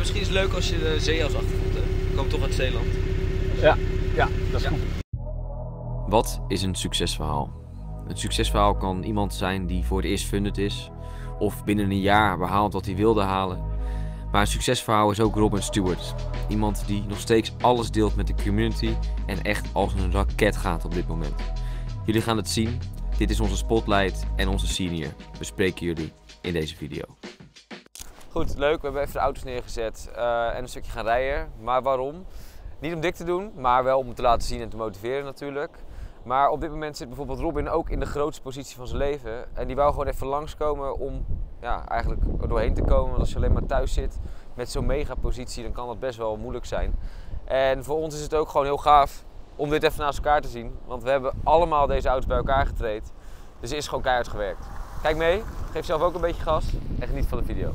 misschien is het leuk als je de zee als achtergrond hebt. We komen toch uit Zeeland. Ja, dat is goed. Wat is een succesverhaal? Een succesverhaal kan iemand zijn die voor het eerst funded is, of binnen een jaar behaalt wat hij wilde halen. Maar een succesverhaal is ook Robin Stewart. Iemand die nog steeds alles deelt met de community en echt als een raket gaat op dit moment. Jullie gaan het zien. Dit is onze spotlight en onze senior. We spreken jullie in deze video. Goed, leuk. We hebben even de auto's neergezet en een stukje gaan rijden. Maar waarom? Niet om dik te doen, maar wel om het te laten zien en te motiveren natuurlijk. Maar op dit moment zit bijvoorbeeld Robin ook in de grootste positie van zijn leven. En die wou gewoon even langskomen om eigenlijk er doorheen te komen. Want als je alleen maar thuis zit met zo'n mega positie, dan kan dat best wel moeilijk zijn. En voor ons is het ook gewoon heel gaaf om dit even naast elkaar te zien. Want we hebben allemaal deze auto's bij elkaar getraind. Dus er is gewoon keihard gewerkt. Kijk mee, geef zelf ook een beetje gas en geniet van de video.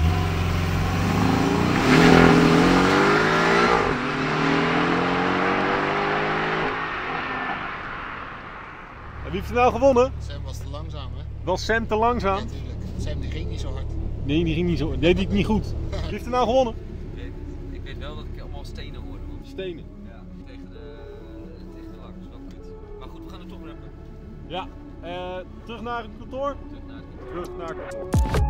En wie heeft er nou gewonnen? Sam was te langzaam, hè? Was Sam te langzaam? Ja, natuurlijk. Sam die ging niet zo hard. Nee, die ging niet zo. Deed hij niet goed. Wie heeft er nou gewonnen? Ik weet wel dat ik allemaal stenen hoorde. Stenen. Ja, tegen de lak. Dat is wel kut. Maar goed, we gaan er toch rappen. Ja, terug naar het kantoor. Terug naar het kantoor.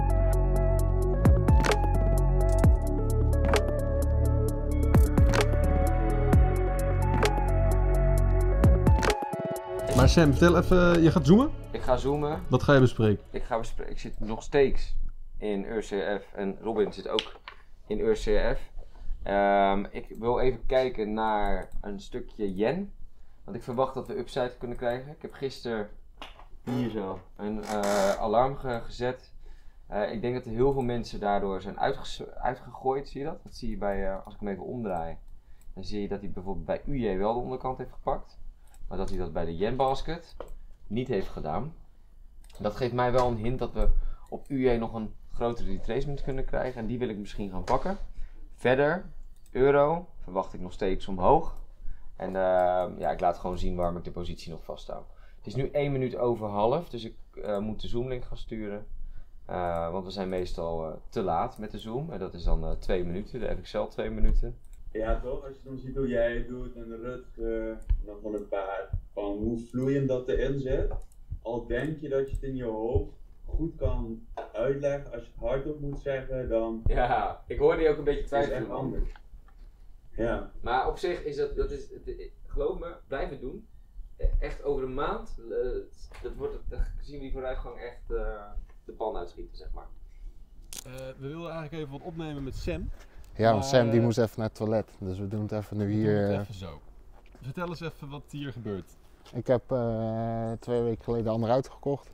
Maar Sam, vertel even, je gaat zoomen? Ik ga zoomen. Wat ga je bespreken? Ik zit nog steeds in URCF en Robin zit ook in URCF. Ik wil even kijken naar een stukje yen. Want ik verwacht dat we upside kunnen krijgen. Ik heb gisteren hier zo een alarm gezet. Ik denk dat er heel veel mensen daardoor zijn uitgegooid. Zie je dat? Dat zie je bij, als ik hem even omdraai. Dan zie je dat hij bijvoorbeeld bij UJ wel de onderkant heeft gepakt. Maar dat hij dat bij de yen basket niet heeft gedaan. Dat geeft mij wel een hint dat we op UJ nog een grotere retracement kunnen krijgen. En die wil ik misschien gaan pakken. Verder, euro, verwacht ik nog steeds omhoog. En ik laat gewoon zien waarom ik de positie nog vasthoud. Het is nu 1 minuut over half, dus ik moet de Zoom link gaan sturen. Want we zijn meestal te laat met de Zoom. En dat is dan 2 minuten, de FXL 2 minuten. Ja toch, als je dan ziet hoe jij het doet en Rutger, dan van een paar, van hoe vloeiend dat erin zit. Al denk je dat je het in je hoofd goed kan uitleggen, als je het hardop moet zeggen, dan Ja, ik hoorde je ook een beetje is het echt twijfelen. anders. Ja. Maar op zich is dat is, geloof me, blijf het doen. Echt over een maand, dan zien we die vooruitgang echt de pan uitschieten, zeg maar. We wilden eigenlijk even wat opnemen met Sam. Ja, want Sam die Maar, moest even naar het toilet. Dus we doen het even nu We doen hier. het even zo. Vertel eens even wat hier gebeurt. Ik heb 2 weken geleden de andere auto gekocht.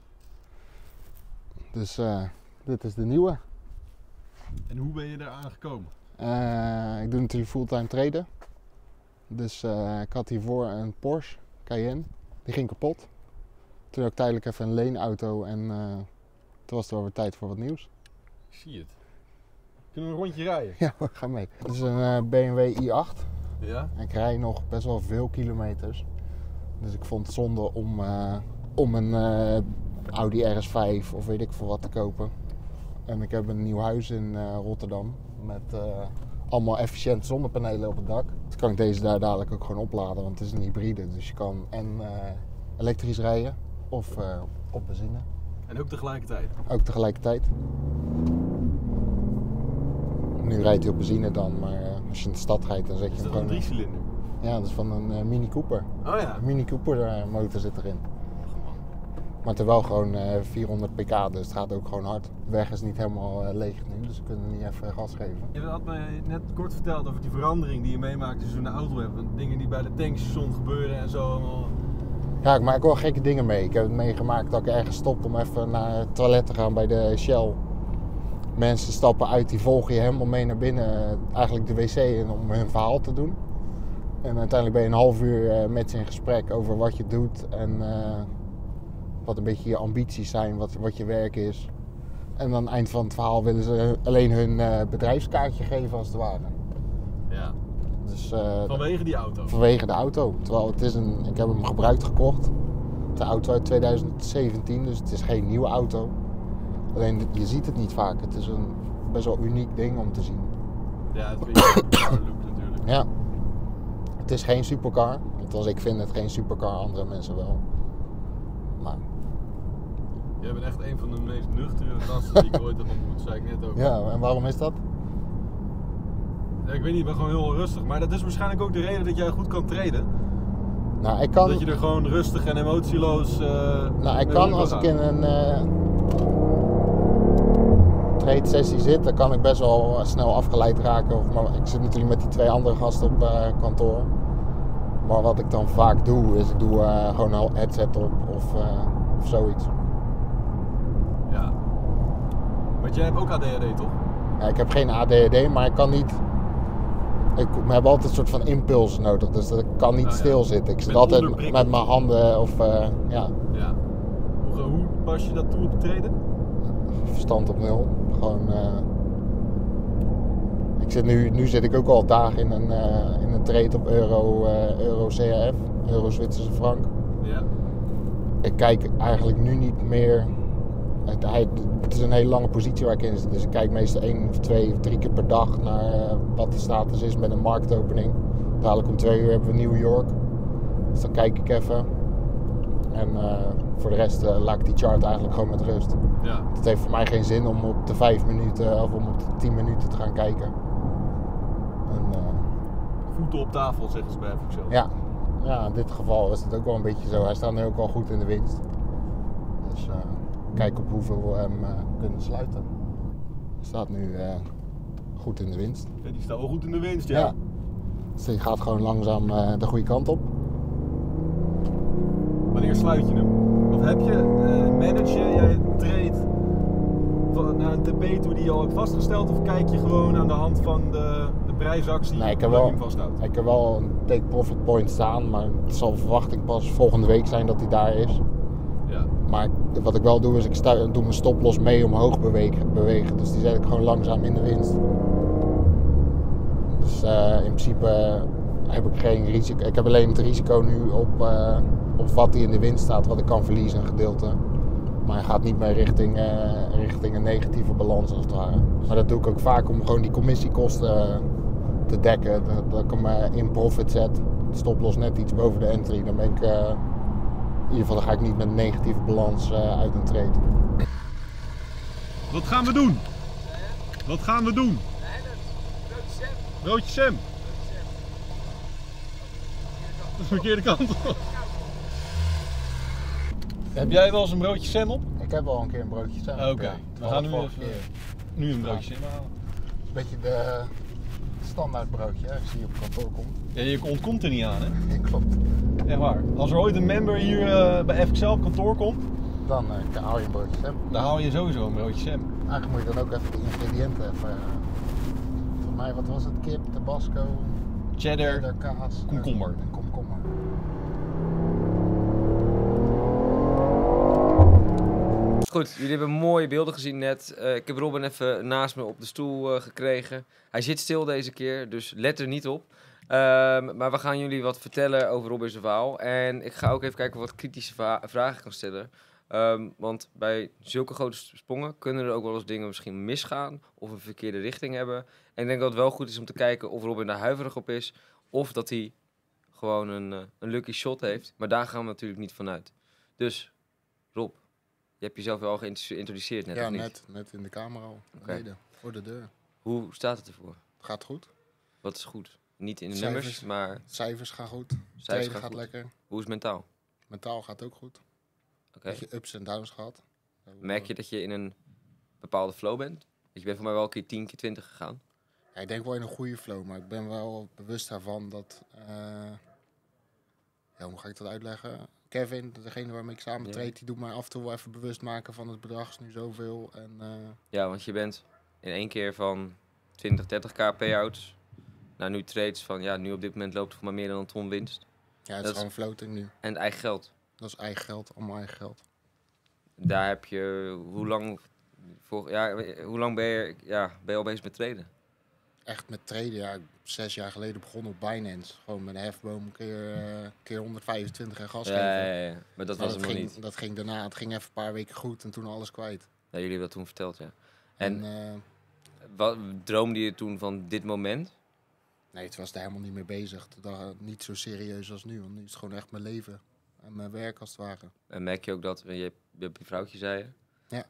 Dus dit is de nieuwe. En hoe ben je daar aangekomen? Ik doe natuurlijk fulltime traden. Dus ik had hiervoor een Porsche Cayenne. Die ging kapot. Toen had ik tijdelijk even een leenauto en toen was het wel weer tijd voor wat nieuws. Ik zie het. Kunnen we een rondje rijden? Ja, ga mee. Het is een BMW i8. Ja. En ik rij nog best wel veel kilometers. Dus ik vond het zonde om een Audi RS5 of weet ik veel wat te kopen. En ik heb een nieuw huis in Rotterdam met allemaal efficiënte zonnepanelen op het dak. Dus kan ik deze daar dadelijk ook gewoon opladen, want het is een hybride. Dus je kan elektrisch rijden of op benzine. En ook tegelijkertijd. Ook tegelijkertijd. Nu rijdt hij op benzine dan, maar als je in de stad rijdt dan zet je Is hem dat een gewoon... 3-cilinder? Ja, dat is van een Mini Cooper. Oh ja. Een Mini Cooper motor zit erin. Maar het is wel gewoon 400 pk, dus het gaat ook gewoon hard. De weg is niet helemaal leeg nu, dus we kunnen niet even gas geven. Je had me net kort verteld over die verandering die je meemaakt als je zo'n auto hebt. Dingen die bij de tankstation gebeuren en zo allemaal. Ja, ik maak wel gekke dingen mee. Ik heb het meegemaakt dat ik ergens stop om even naar het toilet te gaan bij de Shell. Mensen stappen uit, die volgen je helemaal mee naar binnen, eigenlijk de wc in om hun verhaal te doen. En uiteindelijk ben je een half uur met ze in gesprek over wat je doet en wat een beetje je ambities zijn, wat je werk is. En dan aan het eind van het verhaal willen ze alleen hun bedrijfskaartje geven als het ware. Ja. Dus, Vanwege die auto? Vanwege de auto. Terwijl ik heb hem gebruikt gekocht. De auto uit 2017, dus het is geen nieuwe auto. Alleen je ziet het niet vaak. Het is een best wel uniek ding om te zien. Ja, het is een beetje een supercar look natuurlijk. Ja. Het is geen supercar. Althans, ik vind het geen supercar, andere mensen wel. Maar Jij bent echt een van de meest nuchtere gasten die ik ooit heb ontmoet, zei ik net ook. ja, en waarom is dat? Ja, ik weet niet, ik ben gewoon heel rustig. Maar dat is waarschijnlijk ook de reden dat jij goed kan traden. Nou, ik kan... Dat je er gewoon rustig en emotieloos Nou, ik mee kan om als ik gaan. in een trade sessie zit, dan kan ik best wel snel afgeleid raken. Maar ik zit natuurlijk met die 2 andere gasten op kantoor. Maar wat ik dan vaak doe, is ik doe gewoon een headset op of zoiets. Ja. Want jij hebt ook ADHD toch? Ja, ik heb geen ADHD, maar ik kan niet... We hebben altijd een soort van impuls nodig, dus ik kan niet Ah, ja. stilzitten. Ik zit Met altijd onderprikkeld. met mijn handen of ja, Ja. Hoe pas je dat toe op treden? verstand op nul. Gewoon... Nu zit ik ook al dagen in een trade op euro CHF, euro Zwitserse frank. Ja. Ik kijk eigenlijk nu niet meer. Het is een hele lange positie waar ik in zit. Dus ik kijk meestal 1 of 2 of 3 keer per dag naar wat de status is met een marktopening. Dadelijk om 2 uur hebben we New York. Dus dan kijk ik even. En voor de rest laat ik die chart eigenlijk gewoon met rust. Ja. Het heeft voor mij geen zin om op de 5 minuten of om op de 10 minuten te gaan kijken. En, Voeten op tafel zeggen ze bij Excel. ja, in dit geval is het ook wel een beetje zo. Hij staat nu ook al goed in de winst. Dus kijk op hoeveel we hem kunnen sluiten. Hij staat nu goed in de winst. Ja, die staat wel goed in de winst, ja. Ja. Dus die gaat gewoon langzaam de goede kant op. Wanneer sluit je hem? Of heb je, manage jij trade naar een TP toe die je al hebt vastgesteld? Of kijk je gewoon aan de hand van de prijsactie Nee, ik heb waar je wel, hem vasthoudt? ik heb wel een take profit point staan, maar het zal verwachting pas volgende week zijn dat hij daar is. Ja. Maar wat ik wel doe is ik doe mijn stoploss mee omhoog bewegen. Dus die zet ik gewoon langzaam in de winst. Dus in principe heb ik geen risico. Ik heb alleen het risico nu op wat hij in de winst staat, wat ik kan verliezen een gedeelte. Maar hij gaat niet meer richting een negatieve balans als het ware. Maar dat doe ik ook vaak om gewoon die commissiekosten te dekken. Dat ik hem in profit zet. De stoploss net iets boven de entry. Dan ben ik... in ieder geval dan ga ik niet met een negatieve balans uit een trade. Wat gaan we doen? Wat gaan we doen? Broodje Sam. Dat is de verkeerde kant op. Heb jij wel eens een broodje Sam op? Ik heb al een keer een broodje staan. Oké. We gaan nu een broodje Sam halen. Een beetje de standaard broodje, hè, als je hier op kantoor komt. Ja, je ontkomt er niet aan, hè? Ja, klopt. Echt waar. Als er ooit een member hier bij FXL op kantoor komt, Dan haal je een broodje Sam. dan haal je sowieso een broodje Sam. Eigenlijk moet je dan ook even de ingrediënten even... voor mij, wat was het? Kip, tabasco, Cheddar, kaas. komkommer. En komkommer. Goed, jullie hebben mooie beelden gezien net. Ik heb Robin even naast me op de stoel gekregen. Hij zit stil deze keer, dus let er niet op. Maar we gaan jullie wat vertellen over Robin's verhaal. En ik ga ook even kijken of ik wat kritische vragen kan stellen. Want bij zulke grote sprongen kunnen er ook wel eens dingen misschien misgaan. Of een verkeerde richting hebben. En ik denk dat het wel goed is om te kijken of Robin daar huiverig op is. Of dat hij gewoon een lucky shot heeft. Maar daar gaan we natuurlijk niet vanuit. Dus, Rob, je hebt jezelf wel geïntroduceerd net, Ja, of niet? net in de kamer al. Oké. Beneden, voor de deur. Hoe staat het ervoor? Het gaat goed. Wat is goed? Niet in de Cijfers. nummers, maar Cijfers gaan goed. cijfers Traden gaan gaat goed. lekker. Hoe is het mentaal? Mentaal gaat ook goed. Oké. Beetje ups en downs gehad. Merk je dat je in een bepaalde flow bent? Want je bent voor mij wel een keer 10 keer 20 gegaan. Ja, ik denk wel in een goede flow, maar ik ben wel bewust daarvan dat... ja, hoe ga ik dat uitleggen? Kevin, degene waarmee ik samen Ja. trade, die doet mij af en toe wel even bewust maken van het bedrag is nu zoveel. En, Ja, want je bent in één keer van 20, 30k payouts naar nu trades van, ja, nu op dit moment loopt het voor mij meer dan een ton winst. ja, het Dat is gewoon floating nu. En eigen geld. Dat is eigen geld, allemaal eigen geld. Daar heb je, hoe lang ben je al bezig met traden? Echt met traden, ja, 6 jaar geleden begonnen op Binance. Gewoon met een hefboom keer 125 en gas geven. Ja. Maar dat was hem nog ging, niet. dat ging daarna, het ging even een paar weken goed en toen alles kwijt. Ja, jullie hebben dat toen verteld, ja. En wat droomde je toen van dit moment? Nee, het was daar helemaal niet mee bezig. Niet zo serieus als nu, want nu is het gewoon echt mijn leven. En mijn werk als het ware. En merk je ook dat, je hebt je vrouwtje, zei je? Ja.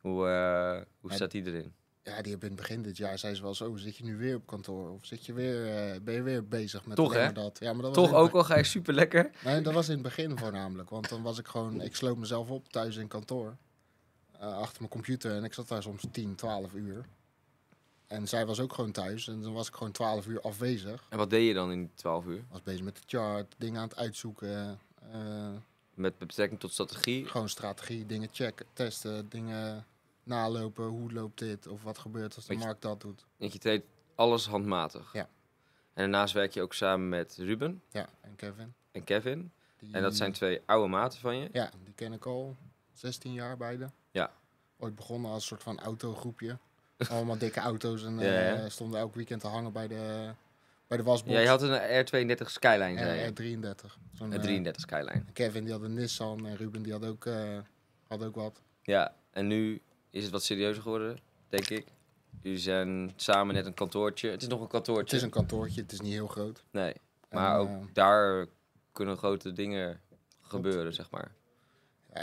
Hoe staat die erin? Ja, die heb in het begin dit jaar, zei ze wel zo, zit je nu weer op kantoor? Of ben je weer bezig met Toch, alleen hè? maar dat? Ja, maar dat was Toch in het ook al ga je super lekker? Nee, dat was in het begin voornamelijk. Want dan was ik gewoon, ik sloot mezelf op thuis in kantoor. Achter mijn computer en ik zat daar soms 10, 12 uur. En zij was ook gewoon thuis en dan was ik gewoon 12 uur afwezig. En wat deed je dan in die 12 uur? Was bezig met de chart, dingen aan het uitzoeken. Met betrekking tot strategie? Gewoon strategie, dingen checken, testen, dingen nalopen. Hoe loopt dit? Of wat gebeurt als de markt dat doet? Want je treedt alles handmatig. Ja. En daarnaast werk je ook samen met Ruben Ja, en Kevin. en Kevin. Die, En dat zijn 2 oude maten van je. Ja, die ken ik al 16 jaar beide. Ja. Ooit begonnen als een soort van autogroepje. Allemaal dikke auto's en Ja. stonden elk weekend te hangen bij de wasbox. Ja, je had een R32 Skyline, zei je. R33. Zo'n, Een 33 Skyline. Kevin die had een Nissan en Ruben die had ook wat. Ja, en nu is het wat serieuzer geworden, denk ik. Jullie zijn samen net een kantoortje. Het is nog een kantoortje. Het is een kantoortje, het is niet heel groot. Nee, maar En, ook daar kunnen grote dingen gebeuren, zeg maar. Ja,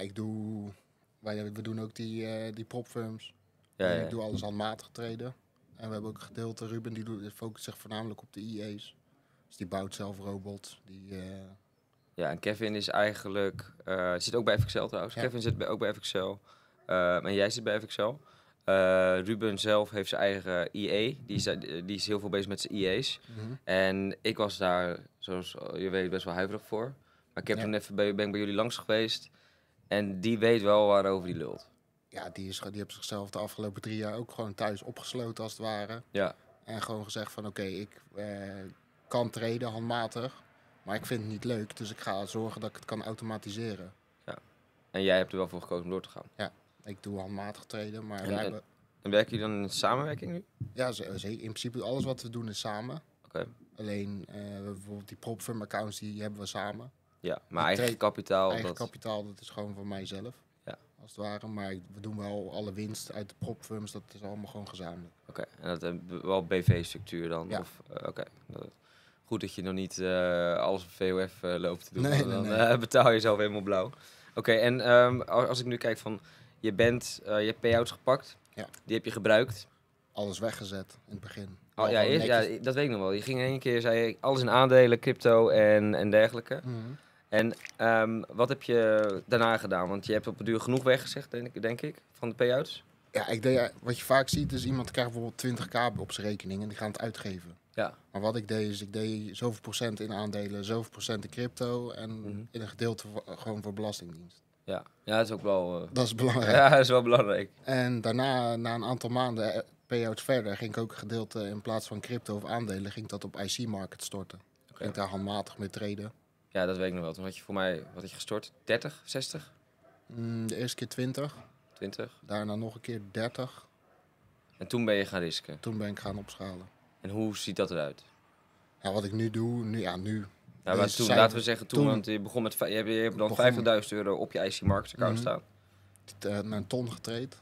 we doen ook die propfirms. Ja, En ja. ik doe alles handmatig treden. En we hebben ook een gedeelte, Ruben die focust zich voornamelijk op de IE's. Dus die bouwt zelf robots. Ja, en Kevin is eigenlijk... zit ook bij FXL trouwens. Ja. Kevin zit ook bij FXL. En jij zit bij FXL. Ruben zelf heeft zijn eigen IE. Die is heel veel bezig met zijn IE's. En ik was daar, zoals je weet, best wel huiverig voor. Maar ik heb toen even ben ik bij jullie langs geweest. En die weet wel waarover die lult. Ja, die heeft zichzelf de afgelopen 3 jaar ook gewoon thuis opgesloten als het ware. Ja. En gewoon gezegd van oké, ik kan treden handmatig. Maar ik vind het niet leuk, dus ik ga zorgen dat ik het kan automatiseren. En jij hebt er wel voor gekozen om door te gaan. Ik doe handmatig treden, maar En werken jullie dan in samenwerking nu? ja, zeker. In principe alles wat we doen is samen. Oké. Alleen bijvoorbeeld die propfirm accounts die hebben we samen. Ja, maar Ik eigen treed- kapitaal... Eigen dat... kapitaal, dat is gewoon van mijzelf. Ja. Als het ware. Maar we doen wel alle winst uit de propfirms, dat is allemaal gewoon gezamenlijk. Oké, en dat wel BV-structuur dan? Ja. Oké. Goed dat je nog niet alles op VOF loopt te doen. Nee, want nee, dan betaal je jezelf helemaal blauw. Oké, en als ik nu kijk van... Je hebt payouts gepakt. Ja. Die heb je gebruikt. Alles weggezet in het begin. Oh, Wel ja, gewoon netjes. ja, dat weet ik nog wel. Je ging in één keer, zei je, alles in aandelen, crypto en dergelijke. Mhm. En wat heb je daarna gedaan? Want je hebt op een duur genoeg weggezegd, denk ik, van de payouts. Ja, wat je vaak ziet is iemand krijgt bijvoorbeeld 20k op zijn rekening en die gaan het uitgeven. Ja. Maar wat ik deed is, ik deed zoveel procent in aandelen, zoveel procent in crypto en in een gedeelte gewoon voor belastingdienst. Ja, dat is ook wel... Dat is belangrijk. ja, dat is wel belangrijk. En daarna, na een aantal maanden payouts verder, ging ik ook een gedeelte in plaats van crypto of aandelen, ging ik dat op IC-market storten. Ging ik daar handmatig mee traden. Ja, dat weet ik nog wel. Toen had je voor mij, wat had je gestort? 30, 60, De eerste keer 20, 20? daarna nog een keer 30. En toen ben je gaan risken. Toen ben ik gaan opschalen. En hoe ziet dat eruit? Ja, wat ik nu doe, nu. Ja, maar Deze toen, cijfer- laten we zeggen, toen, toen- want je begon met, je hebt dan begon- €50.000 op je IC Markets account staan. Naar een ton getraind.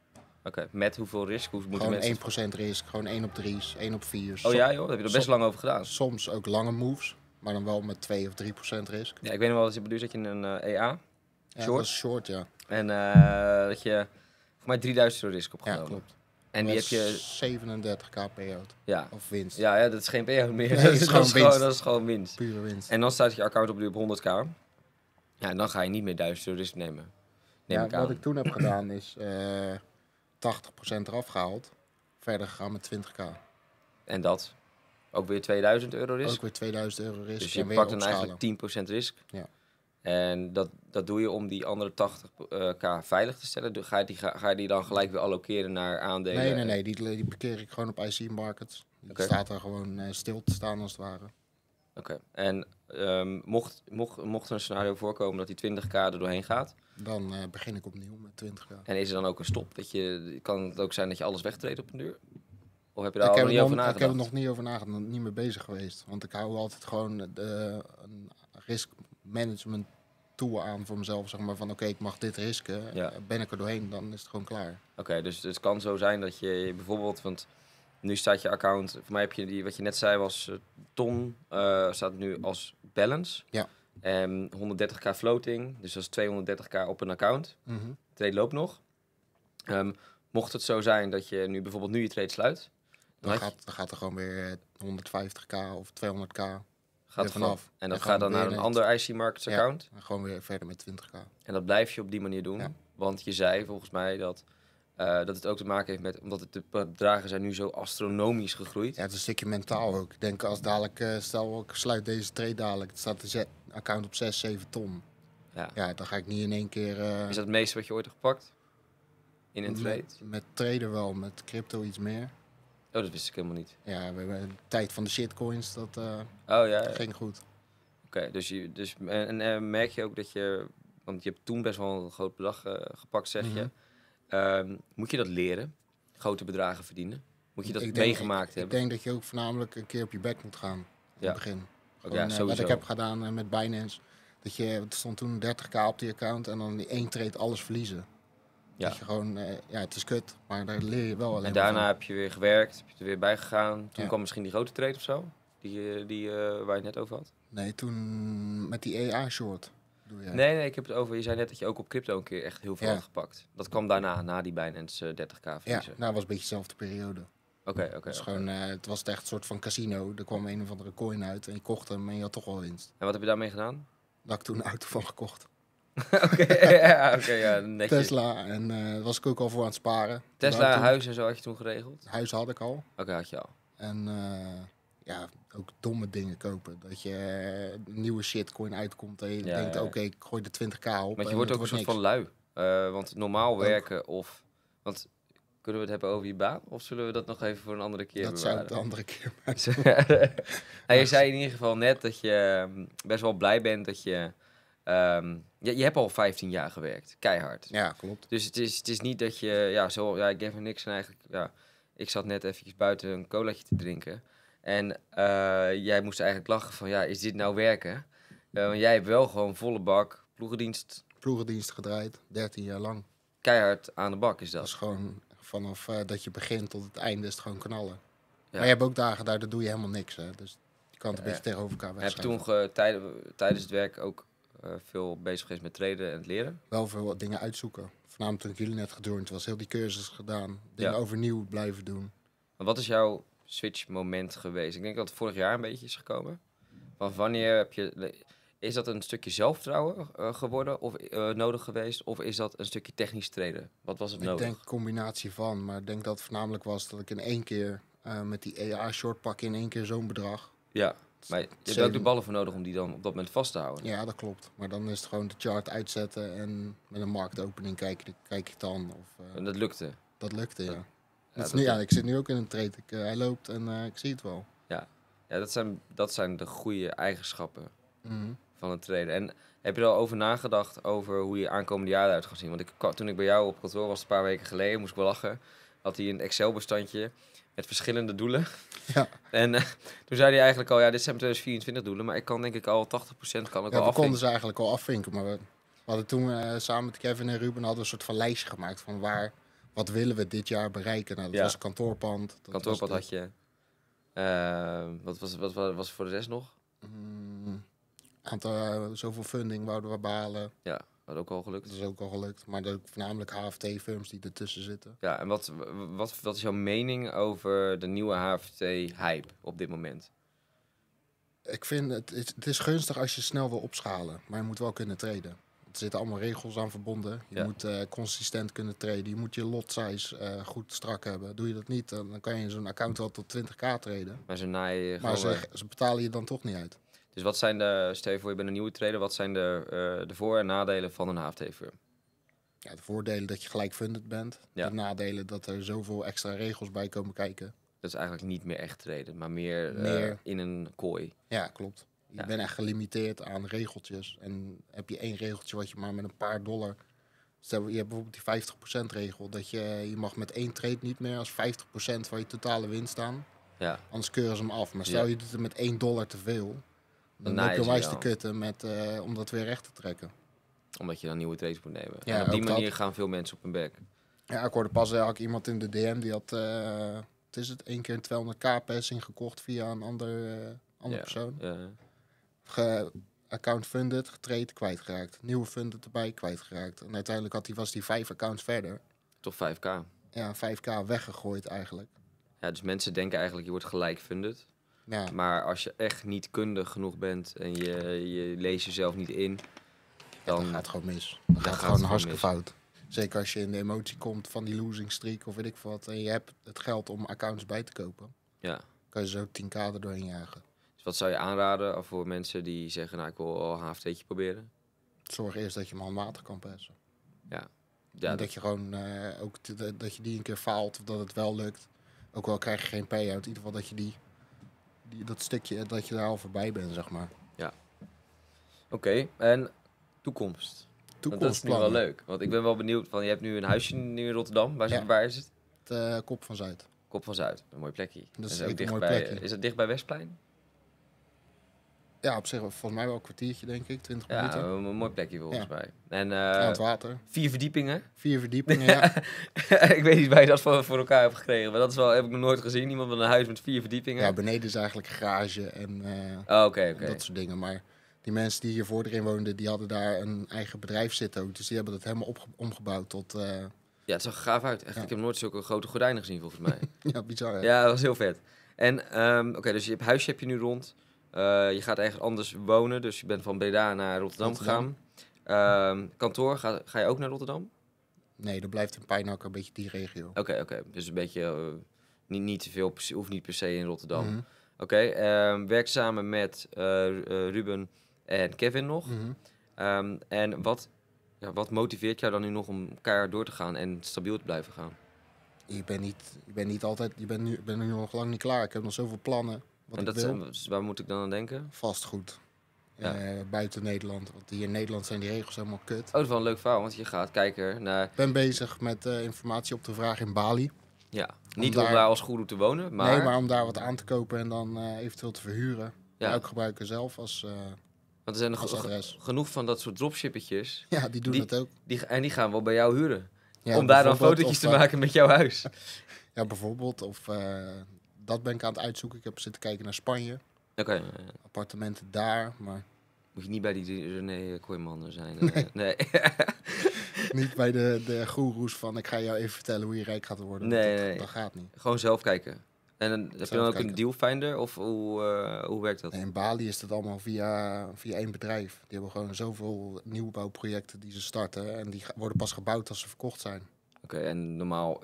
Oké, met hoeveel risk? Hoe moeten Gewoon mensen... 1% risk, gewoon 1 op 3's, 1 op 4's. Oh ja joh, daar heb je er best lang over gedaan. Soms ook lange moves, maar dan wel met 2 of 3% risk. Ja, ik weet nog wel dat je bedoelt dat je een EA Ja, short. dat was short, ja. En dat je voor mij €3.000 risk Ja, opgenomen. klopt. En die heb Dat je... was 37k payout. Ja. Of winst. Ja, dat is geen payout meer. Nee, dat, is gewoon winst. dat is gewoon winst. Pure winst. En dan staat je account op 100k. Ja, en dan ga je niet meer €1.000 risk nemen. Neem ik aan. Wat ik toen heb gedaan is 80% eraf gehaald. Verder gegaan met 20k. En dat? Ook weer €2.000 risk? Ook weer €2000 risk. Dus en je weer pakt dan opschalen. eigenlijk 10% risk. Ja. En dat doe je om die andere 80k veilig te stellen. Ga je die dan gelijk weer allokeren naar aandelen? Nee. Die parkeer ik gewoon op IC Markets. Die Oké. staat daar gewoon stil te staan als het ware. Oké. En mocht er een scenario voorkomen dat die 20k er doorheen gaat... Dan begin ik opnieuw met 20k. En is er dan ook een stop? Kan het ook zijn dat je alles wegtreedt op een duur? Of heb je daar Ik al heb, niet over ik heb nagedacht? er nog niet over nagedacht, niet mee bezig geweest. Want ik hou altijd gewoon een risk management tool aan voor mezelf, zeg maar, van oké, ik mag dit risken. Ja. Ben ik er doorheen, dan is het gewoon klaar. Oké, dus het kan zo zijn dat je bijvoorbeeld, want nu staat je account, voor mij heb je die, wat je net zei was ton, staat nu als balance. Ja. En 130k floating, dus dat is 230k op een account. Mhm. Trade loopt nog. Mocht het zo zijn dat je nu bijvoorbeeld je trade sluit, Dan gaat er gewoon weer 150k of 200k gaat er vanaf. En dat En gaat dan gewoon naar weer een ander IC Markets account. en gewoon weer verder met 20k. En dat blijf je op die manier doen. Ja. Want je zei volgens mij dat het ook te maken heeft met, omdat de bedragen zijn nu zo astronomisch gegroeid. Ja, het is een stukje mentaal ook. Ik denk als dadelijk, stel ik sluit deze trade dadelijk, het staat de account op 6, 7 ton. Ja. Ja, dan ga ik niet in één keer... Is dat het meeste wat je ooit hebt gepakt? In een trade? Met traden wel, met crypto iets meer. Oh, dat wist ik helemaal niet. Ja, we hebben de tijd van de shitcoins, dat Oh ja. ging goed. Oké, en merk je ook dat je, want je hebt toen best wel een groot bedrag gepakt, zeg je. Moet je dat leren? Grote bedragen verdienen? Moet je dat meegemaakt Ik hebben? denk dat je ook voornamelijk een keer op je bek moet gaan. In het begin. Gewoon, Ja, sowieso. wat ik heb gedaan met Binance. Het stond toen 30k op die account en dan die één trade alles verliezen. Ja. Dat je gewoon, ja, het is kut, maar daar leer je wel alleen En maar daarna van. heb je weer gewerkt, heb je er weer bij gegaan. Toen Ja. kwam misschien die grote trade of zo? Die waar je het net over had? Nee, toen met die EA-short doe je. Nee, ik heb het over. Je zei net dat je ook op crypto een keer echt heel veel Ja. had gepakt. Dat kwam daarna, na die Binance 30k Ja, verliezen. dat was een beetje dezelfde periode. Oké. Dus gewoon, het was echt een soort van casino. Er kwam een of andere coin uit en je kocht hem en je had toch wel winst. En wat heb je daarmee gedaan? Daar had ik toen een auto van gekocht. Ja, netjes. Tesla en daar was ik ook al voor aan het sparen. Tesla, Toen- huis en zo had je toen geregeld? Huis had ik al. Oké, had je al. En ja, ook domme dingen kopen. Dat je een nieuwe shitcoin uitkomt en je Ja, denkt, ja. oké, ik gooi er 20k op. Maar je en wordt het ook een soort niks. van lui. Want normaal Ook. werken of... Want kunnen we het hebben over je baan? Of zullen we dat nog even voor een andere keer Dat zou ik de bewaren? andere keer maken. Nou, je zei in ieder geval net dat je best wel blij bent dat je... je hebt al 15 jaar gewerkt. Keihard. Ja, klopt. Dus het is niet dat je... Ja, ik geef er niks en eigenlijk... Ja, ik zat net eventjes buiten een colaatje te drinken. En jij moest eigenlijk lachen van... Ja, is dit nou werken? Want jij hebt wel gewoon volle bak ploegendienst... Ploegendienst gedraaid, 13 jaar lang. Keihard aan de bak is Dat dat. is gewoon vanaf dat je begint tot het einde is het gewoon knallen. Ja. Maar je hebt ook dagen daar doe je helemaal niks. Hè. Dus je kan het een beetje tegenover elkaar Heb je wegschuiven. toen tijdens het werk ook veel bezig geweest met traden en het leren? Wel veel dingen uitzoeken. Voornamelijk toen ik jullie net gejoind was, heel die cursus gedaan. Dingen Ja. overnieuw blijven doen. Maar wat is jouw switch moment geweest? Ik denk dat het vorig jaar een beetje is gekomen. Van wanneer heb je... Is dat een stukje zelfvertrouwen geworden of nodig geweest? Of is dat een stukje technisch traden? Wat was het Ik nodig? denk een combinatie van, maar ik denk dat het voornamelijk was dat ik in één keer met die EA-short pak in één keer zo'n bedrag. Ja, maar je hebt ook de ballen voor nodig om die dan op dat moment vast te houden. Ja, dat klopt. Maar dan is het gewoon de chart uitzetten en met een marktopening kijk ik dan. Of, En dat lukte. dat lukte, ja. Ja, Dat is dat- nu, ja, ik zit nu ook in een trade. Hij loopt en ik zie het wel. Ja, dat zijn de goede eigenschappen Mhm. van het traden. En heb je er al over nagedacht over hoe je aankomende jaren uit gaat zien? Want toen ik bij jou op kantoor was, een paar weken geleden, moest ik wel lachen. Had hij een Excel-bestandje met verschillende doelen. Ja. En toen zei hij eigenlijk al, ja, dit zijn 2024 doelen, maar ik kan denk ik al 80% kan ik Ja, al we konden afvinken. ze eigenlijk al afvinken, maar we hadden toen samen met Kevin en Ruben hadden we een soort van lijstje gemaakt van wat willen we dit jaar bereiken. Nou, dat Ja. was een kantoorpand. Dat Kantoorpad was had je. Wat was voor de rest nog? aantal, zoveel funding wouden we behalen. Ja, dat ook al gelukt. Dat is ook al gelukt. Maar ook voornamelijk HFT-firms die ertussen zitten. Ja, en wat is jouw mening over de nieuwe HFT-hype op dit moment? Ik vind het is gunstig als je snel wil opschalen. Maar je moet wel kunnen traden. Er zitten allemaal regels aan verbonden. Je Ja. moet consistent kunnen traden. Je moet je lot size goed strak hebben. Doe je dat niet, dan kan je in zo'n account wel tot 20k traden. Maar ze naaien Maar gewoon weg. ze betalen je dan toch niet uit. Dus wat zijn stel je voor je bent een nieuwe trader, wat zijn de voor- en nadelen van een HFT-firm? Ja, de voordelen dat je gelijk funded bent. Ja. De nadelen dat er zoveel extra regels bij komen kijken. Dat is eigenlijk niet meer echt traden, maar meer, Meer. in een kooi. Ja, klopt. Je Ja. bent echt gelimiteerd aan regeltjes. En heb je één regeltje wat je maar met een paar dollar... Stel, je hebt bijvoorbeeld die 50% regel. Dat je mag met één trade niet meer als 50% van je totale winst staan. Ja, Anders keuren ze hem af. Maar stel Ja. je doet het met $1 te veel. Dan naaien heb je ze wijs je te al. kutten om dat weer recht te trekken. Omdat je dan nieuwe trades moet nemen. Ja, en op die ook manier dat. gaan veel mensen op hun bek. Ja, ik hoorde pas eigenlijk iemand in de DM die had, het is het, 1 keer een 200k passing gekocht via een andere persoon. Ja. Account funded, getraind, kwijtgeraakt. Nieuwe funded erbij, kwijtgeraakt. En uiteindelijk was hij 5 accounts verder. Toch 5k. Ja, 5k weggegooid eigenlijk. Ja, dus mensen denken eigenlijk je wordt gelijk funded. Ja, Maar als je echt niet kundig genoeg bent en je leest jezelf niet in, dan dan gaat het gewoon mis. Dan gaat het gaat gewoon het hartstikke mis. fout. Zeker als je in de emotie komt van die losing streak of weet ik wat. En je hebt het geld om accounts bij te kopen. Ja. Kan je zo 10k er doorheen jagen. Dus wat zou je aanraden voor mensen die zeggen, nou ik wil al een HFT'tje proberen? Zorg eerst dat je hem handmatig kan passen. Ja, En dat je gewoon dat je die een keer faalt of dat het wel lukt. Ook al krijg je geen payout. In ieder geval dat je dat stukje, dat je daar al voorbij bent, zeg maar. Oké, en toekomst. Want dat is nu wel Toekomstplannen. leuk. Want ik ben wel benieuwd, van je hebt nu een huisje nu in Rotterdam. Ja. Waar is het? Het Kop van Zuid. Kop van Zuid, een mooi plekje. Dat is ook echt een dicht mooi bij, plekje. is het dicht bij Westplein? Ja, op zich volgens mij wel een kwartiertje, denk ik. 20 Ja, minuten. een mooi plekje volgens Ja. mij. En Aan het water. 4 verdiepingen. 4 verdiepingen, ja. Ik weet niet waar je dat voor elkaar hebt gekregen, maar dat is wel, heb ik nog nooit gezien. Iemand met een huis met 4 verdiepingen. Ja, beneden is eigenlijk garage en Oh, oké. dat soort dingen. Maar die mensen die hiervoor erin woonden, die hadden daar een eigen bedrijf zitten ook. Dus die hebben dat helemaal omgebouwd tot... Ja, het zag er gaaf uit. Echt, Ja. ik heb nooit zulke grote gordijnen gezien volgens mij. ja, bizar hè? Ja, dat was heel vet. En oké, dus je hebt huisje heb je nu rond. Je gaat ergens anders wonen, dus je bent van Breda naar Rotterdam gegaan. Kantoor, ga je ook naar Rotterdam? Nee, dat blijft in Pijnakker een beetje die regio. Oké. Dus een beetje, niet te veel, hoeft niet per se in Rotterdam. Mhm. Oké, werk samen met Ruben en Kevin nog. Mhm. En wat motiveert jou dan nu nog om keihard door te gaan en stabiel te blijven gaan? Je bent niet altijd... Ik ben nu nog lang niet klaar. Ik heb nog zoveel plannen. Wat En ik dat, wil. waar moet ik dan aan denken? Vastgoed. Ja. Buiten Nederland. Want hier in Nederland zijn die regels helemaal kut. Oh, dat is wel een leuk verhaal, want je gaat kijken naar... Ik ben bezig met informatie op te vragen in Bali. Ja, niet om daar- daar als goeroe te wonen, maar... Nee, maar om daar wat aan te kopen en dan eventueel te verhuren. Ja. Ja. Ook gebruiken zelf als... Want er zijn als adres. genoeg van dat soort dropshippertjes. ja, die doen Die- het ook. Die gaan wel bij jou huren. Ja, om daar dan bijvoorbeeld, fotootjes te of, maken met jouw huis. Ja, bijvoorbeeld. Of dat ben ik aan het uitzoeken. Ik heb zitten kijken naar Spanje. Oké, Appartementen daar, maar moet je niet bij die René Kooijman zijn. Nee. niet bij de goeroes van ik ga jou even vertellen hoe je rijk gaat worden. want Nee. Dat gaat niet. Gewoon zelf kijken. En dan, heb je dan Zelf ook kijken. een dealfinder? Of hoe werkt dat? En in Bali is het allemaal via één bedrijf. Die hebben gewoon zoveel nieuwbouwprojecten die ze starten. En die worden pas gebouwd als ze verkocht zijn. Oké, en normaal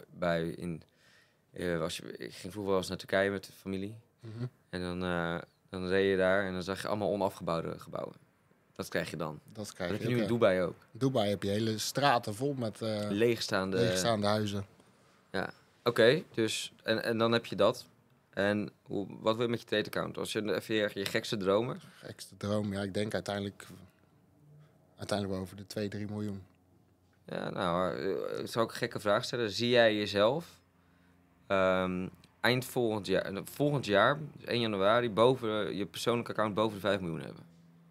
ik ging vroeger wel eens naar Turkije met de familie. Mhm. En dan reed je daar en dan zag je allemaal onafgebouwde gebouwen. Dat krijg je dan. Dat Dat krijg heb je je nu ook, in ja. Dubai ook. Dubai heb je hele straten vol met Leegstaande. leegstaande huizen. Oké, dus en dan heb je dat. En wat wil je met je trade account? Als je even je gekste dromen. Gekste droom, ja, ik denk uiteindelijk wel over de 2-3 miljoen. Ja, nou, zou ik een gekke vraag stellen. Zie jij jezelf eind volgend jaar, dus 1 januari, boven je persoonlijke account boven de 5 miljoen hebben?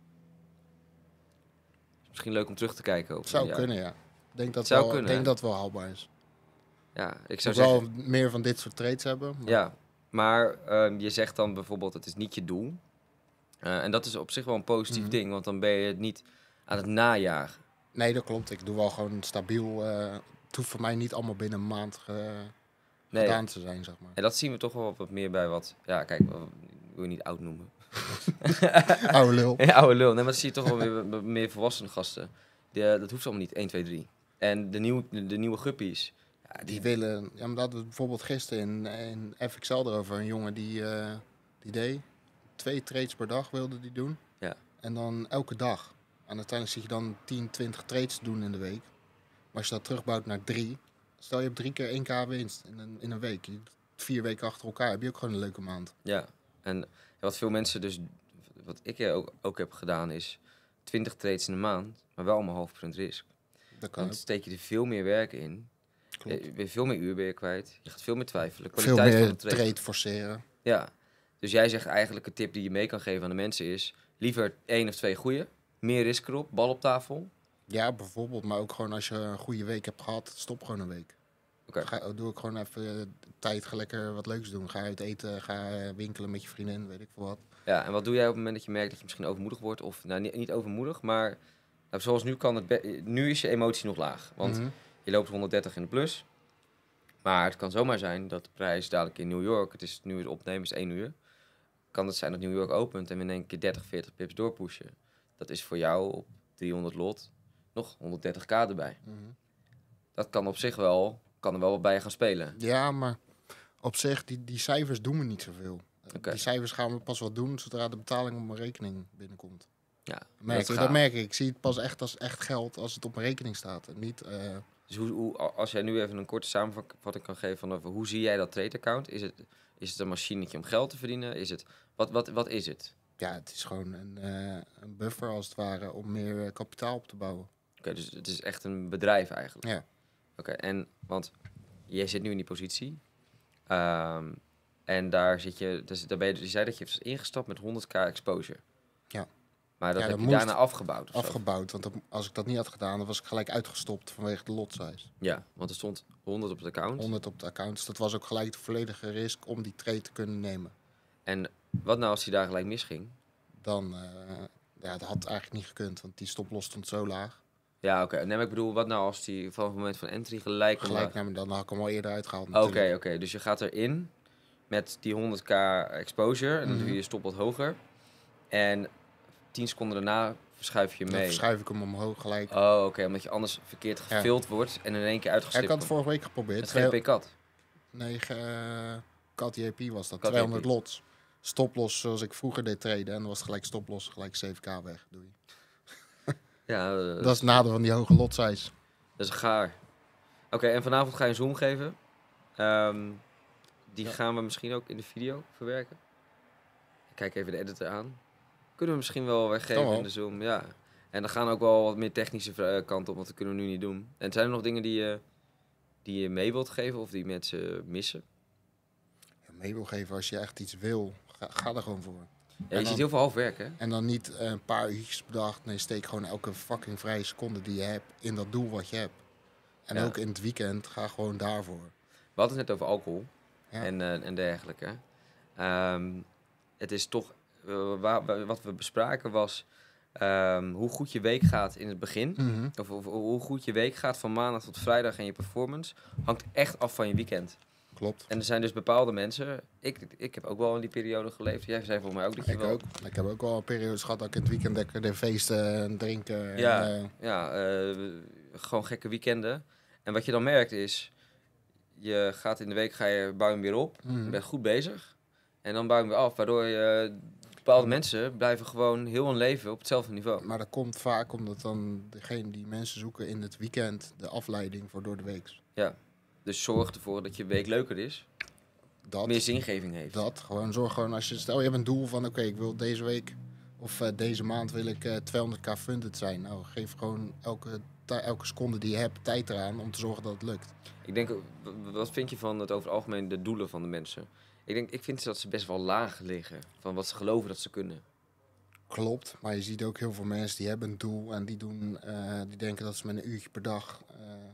Misschien leuk om terug te kijken. Over Zou een jaar. kunnen, ja. Ik denk dat Zou wel, kunnen, denk hè? dat het wel haalbaar is. Ja, ik Ik zou zou zeggen... wel meer van dit soort trades hebben. Maar Ja, maar je zegt dan bijvoorbeeld, het is niet je doel. En dat is op zich wel een positief Mhm. ding, want dan ben je het niet aan het najagen. Nee, dat klopt. Ik doe wel gewoon stabiel. Het hoeft voor mij niet allemaal binnen een maand Nee, gedaan te zijn, zeg maar. en dat zien we toch wel wat meer bij wat... Ja, kijk, ik wil je niet oud noemen. Oude lul. Ja, oude lul. Nee, maar dat zie je toch wel weer bij meer volwassene gasten. Dat hoeft allemaal niet, 1, 2, 3. En de nieuwe guppies, ja, Die willen... Ja, maar dat hadden we bijvoorbeeld gisteren in FXL erover. Een jongen die deed 2 trades per dag wilde die doen. Ja. En dan elke dag. En uiteindelijk zit je dan 10, 20 trades te doen in de week. Maar als je dat terugbouwt naar 3... Stel je hebt 3 keer 1k winst in een week. 4 weken achter elkaar heb je ook gewoon een leuke maand. Ja, en wat veel mensen dus... Wat ik ook heb gedaan is 20 trades in de maand, maar wel allemaal half % risk. Dat kan Dan ook. steek je er veel meer werk in. Klopt. Je bent veel meer uur ben je kwijt. Je gaat veel meer twijfelen. Veel Kwaliteit van meer de trade. trade forceren. Ja. Dus jij zegt eigenlijk een tip die je mee kan geven aan de mensen is... liever 1 of 2 goeie, meer risk erop, bal op tafel. Ja, bijvoorbeeld. Maar ook gewoon als je een goede week hebt gehad, stop gewoon een week. Oké. Doe ik gewoon even tijd, ga lekker wat leuks doen. Ga uit eten, ga winkelen met je vriendin, weet ik veel wat. Ja, en wat doe jij op het moment dat je merkt dat je misschien overmoedig wordt? Of, nou, niet overmoedig, maar zoals nu kan het... Nu is je emotie nog laag, want Mhm. je loopt 130 in de plus. Maar het kan zomaar zijn dat de prijs dadelijk in New York, het is nu het opnemen, is 1 uur. Kan het zijn dat New York opent en we in één keer 30, 40 pips doorpushen. Dat is voor jou op 300 lot nog 130k erbij. Mhm. Dat kan op zich wel, kan er wel wat bij gaan spelen. Ja, maar op zich, die cijfers doen me niet zoveel. Oké. Die cijfers gaan we pas wat doen zodra de betaling op mijn rekening binnenkomt. Ja, Dat merk ik. Ik zie het pas echt als echt geld als het op mijn rekening staat. En niet, Dus als jij nu even een korte samenvatting kan geven van hoe zie jij dat trade account? Is het een machinetje om geld te verdienen? Is het, wat is het? ja, het is gewoon een buffer als het ware om meer kapitaal op te bouwen. Oké, dus het is echt een bedrijf eigenlijk. Ja. Oké, en want jij zit nu in die positie. En daar zit je, dus daar ben je zei dat je hebt ingestapt met 100k exposure. Ja. Maar dat Ja, heb dat je moest daarna afgebouwd. Of zo? Afgebouwd, want als ik dat niet had gedaan, dan was ik gelijk uitgestopt vanwege de lot size. Ja, want er stond 100 op het account. 100 op de account, dus dat was ook gelijk de volledige risk om die trade te kunnen nemen. En wat nou als die daar gelijk misging? Dan, ja, dat had eigenlijk niet gekund, want die stoploss stond zo laag. Ja, oké. Nee, maar ik bedoel, wat nou als die van het moment van entry gelijk... Gelijk naar me, dan had ik hem al eerder uitgehaald Oké, natuurlijk. oké. Dus je gaat erin met die 100k exposure en dan doe je je stop wat hoger. En 10 seconden daarna verschuif je Dan mee. verschuif ik hem omhoog gelijk. Oh, oké. Omdat je anders verkeerd gefilterd wordt en in één keer Ja, uitgestipt ik had het wordt. vorige week geprobeerd. Het GP-kat. Nee, Cat JP was dat. Cat 200 JP. lots. Stoploss zoals ik vroeger deed traden. En dan was het gelijk stoploss, gelijk 7k weg. Doei. Ja, Dat is het nadeel van die hoge lot size. dat is gaar. Oké, en vanavond ga je een Zoom geven. Die gaan we misschien ook in de video verwerken. Ik kijk even de editor aan. Kunnen we misschien wel weggeven Kan wel. in de Zoom, ja. En dan gaan ook wel wat meer technische kanten op, want dat kunnen we nu niet doen. En zijn er nog dingen die je mee wilt geven of die mensen missen? Ja, mee wil geven als je echt iets wil. Ga er gewoon voor. Ja, En je dan- ziet heel veel half werk, hè? En dan niet een paar uurtjes per dag. Nee, steek gewoon elke fucking vrije seconde die je hebt in dat doel wat je hebt. En Ja. ook in het weekend, ga gewoon daarvoor. We hadden het net over alcohol Ja. en dergelijke. Het is toch... wat we bespraken was hoe goed je week gaat in het begin. Mhm. Of hoe goed je week gaat van maandag tot vrijdag en je performance hangt echt af van je weekend. Klopt. En er zijn dus bepaalde mensen... Ik heb ook wel in die periode geleefd. Jij zei volgens mij ook dat je Ik wel... ook. Ik heb ook wel periodes gehad dat ik in het weekend lekker de feesten en drinken. Ja, En, gewoon gekke weekenden. En wat je dan merkt is... Je gaat in de week, bouw je hem weer op. Mhm. Je bent goed bezig. En dan bouw je hem weer af. Waardoor je... Bepaalde mensen blijven gewoon heel hun leven op hetzelfde niveau. Maar dat komt vaak omdat dan degene die mensen zoeken in het weekend de afleiding voor door de week. Dus zorg ervoor dat je week leuker is. Dat, Meer zingeving heeft. gewoon zorg gewoon als je stel je hebt een doel van oké, ik wil deze week of deze maand wil ik 200k funded zijn. Nou, geef gewoon elke seconde die je hebt tijd eraan om te zorgen dat het lukt. Ik denk, wat vind je van het over het algemeen de doelen van de mensen? Ik vind dat ze best wel laag liggen. Van wat ze geloven dat ze kunnen. Klopt, maar je ziet ook heel veel mensen die hebben een doel en die denken dat ze met een uurtje per dag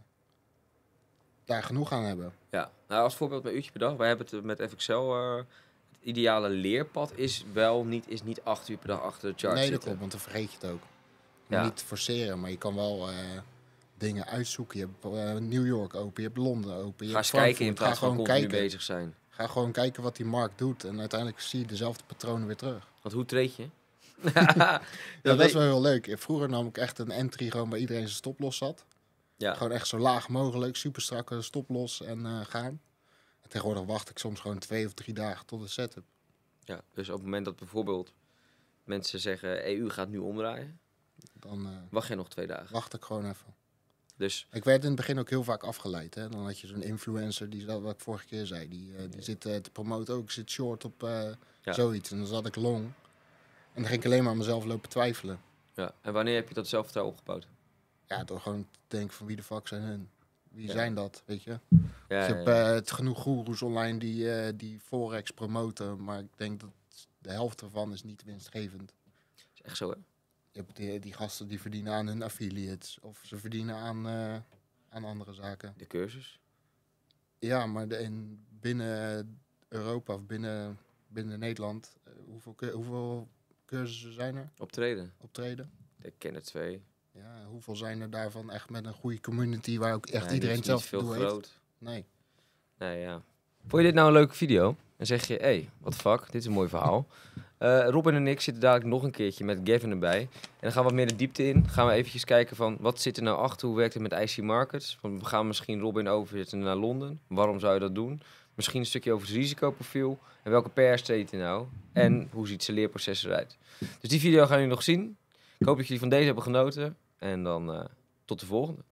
daar genoeg aan hebben. Ja, nou als voorbeeld mijn uurtje per dag. Wij hebben het met FXL. Het ideale leerpad is niet 8 uur per dag achter de chart Nee, dat zitten. klopt, want dan vergeet je het ook. Je Ja. moet niet forceren, maar je kan wel dingen uitzoeken. Je hebt New York open, je hebt Londen open. Je Ga hebt eens kijken in Frankfurt. plaats van continu kijken. bezig zijn. Ga gewoon kijken wat die markt doet en uiteindelijk zie je dezelfde patronen weer terug. Want hoe treed je? Ja, dat weet- is wel heel leuk. Vroeger nam ik echt een entry gewoon waar iedereen zijn stoploss zat. Ja. Gewoon echt zo laag mogelijk, super strakke stoploss en gaan. En tegenwoordig wacht ik soms gewoon 2 of 3 dagen tot de setup. Ja, dus op het moment dat bijvoorbeeld mensen zeggen EU gaat nu omdraaien, Dan wacht je nog 2 dagen. wacht ik gewoon even. Dus Ik werd in het begin ook heel vaak afgeleid. Hè? Dan had je zo'n influencer, wat ik vorige keer zei. Die zit te promoten ook, ik zit short op Ja. zoiets. En dan zat ik long. En dan ging ik alleen maar aan mezelf lopen twijfelen. ja, en wanneer heb je dat zelfvertrouwen opgebouwd? Ja, door gewoon te denken van wie de fuck zijn hun? Wie Ja. zijn dat, weet je? Ja, Je hebt het genoeg goeroes online die Forex promoten. Maar ik denk dat de helft ervan is niet winstgevend. is echt zo, hè? Je hebt die gasten die verdienen aan hun affiliates. Of ze verdienen aan andere zaken. De cursus. Ja, maar binnen Europa of binnen Nederland, hoeveel cursussen zijn er? Optreden? Ik ken er 2. Ja, hoeveel zijn er daarvan echt met een goede community waar ook echt Ja, iedereen niet zelf veel doel groot. heeft? Nee. Nee, ja. Vond je dit nou een leuke video? Dan zeg je, hé, what the fuck, dit is een mooi verhaal. Robin en ik zitten dadelijk nog een keertje met Gavin erbij. En dan gaan we wat meer de diepte in. Gaan we eventjes kijken van, wat zit er nou achter? Hoe werkt het met IC Markets? Want we gaan misschien Robin overzetten naar Londen. Waarom zou je dat doen? Misschien een stukje over het risicoprofiel. En welke PR steekt er nou? En hoe ziet zijn leerproces eruit? Dus die video gaan jullie nog zien. Ik hoop dat jullie van deze hebben genoten. En dan tot de volgende.